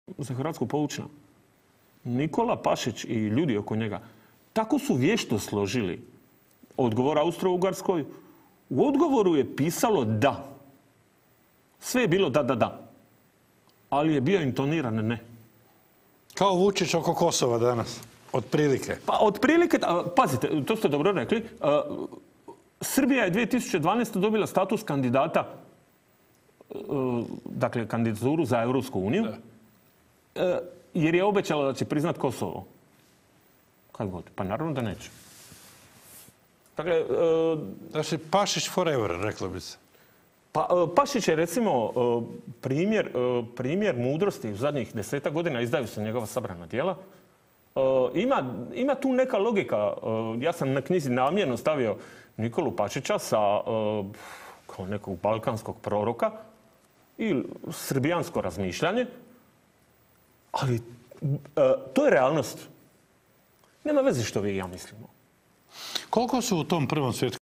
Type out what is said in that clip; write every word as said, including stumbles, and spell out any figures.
za Hrvatsku poučna. Nikola Pašić i ljudi oko njega tako su vješto složili odgovor Austro-Ugarskoj. U odgovoru je pisalo da. Sve je bilo da, da, da. Ali je bio intoniran ne. Kao Vučić oko Kosova danas. Otprilike. Pa otprilike, pazite, to ste dobro rekli. Srbija je dvije tisuće dvanaeste. dobila status kandidata, dakle kandidaturu za Europsku uniju, jer je obećala da će priznat Kosovo. Kad god? Pa naravno da neće. Dakle, znači Pašić forever, reklo bi se. Pa, Pašić je recimo primjer, primjer mudrosti u zadnjih desetak godina, izdaju se njegova sabrana djela. Ima, ima tu neka logika. Ja sam na knjizi namjerno stavio Nikolu Pašića sa kao nekog balkanskog proroka i srbijansko razmišljanje, ali to je realnost. Nema veze što vi i ja mislimo. Koliko su u tom Prvom svjetskom